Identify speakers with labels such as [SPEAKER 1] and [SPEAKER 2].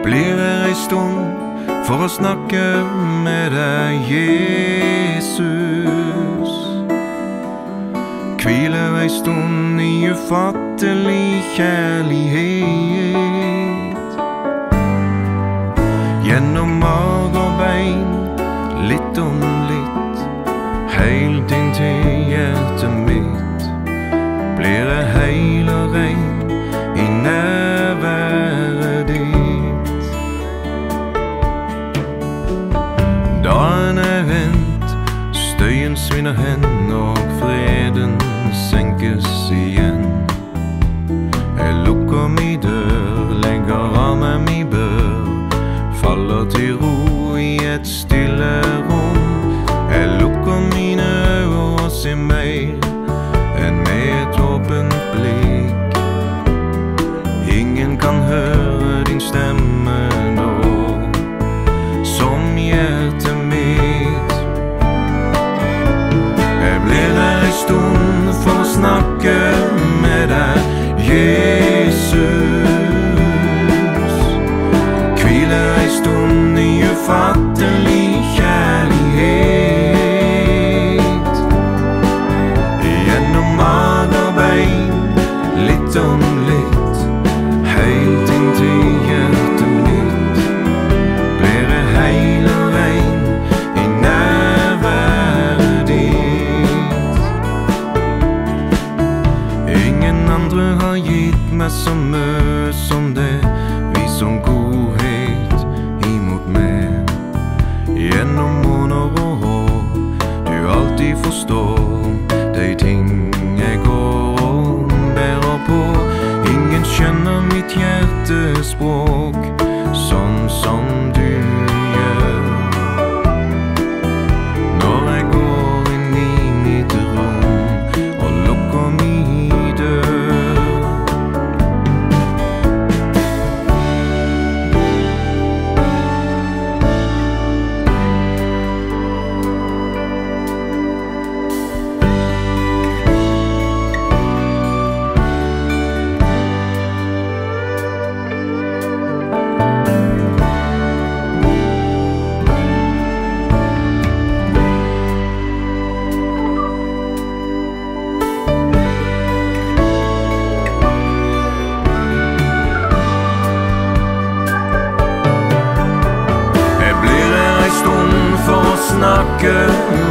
[SPEAKER 1] Blir her ei stund for å snakke med deg, Jesus. Hviler ei stund i ufattelig kjærlighet. Gjennom mag og bein, litt om litt, helt inn til hjertet mitt. Blir jeg heil og rein i nærværet ditt. Dagen er vendt, støyen svinner hen og freden senkes igjen. Jeg lukker mi dør, legger av meg mi bør, faller til ro i et stille rom. Jeg lukker mine øyne og ser mer enn med et åpent blikk. Ingen kan høre din stemme nå, som hjertet mitt. Jeg blir her ei stund for å snakke med deg, Jesus. Hviler ei stund i ufattelig kjærlighet. Gjennom mag og bein, litt om litt, helt inn til hjertet mitt. Blir jeg heil og rein i nærværet ditt. Ingen andre har gitt meg så mye som det, vis om godhet imot meg. Gjennom måneder og år, du alltid forstår de ting jeg går og bærer på. Ingen skjønner mitt hjertespråk sånn som du gjør. Når jeg går inn i mitt rom og lukker mi dør. Snakke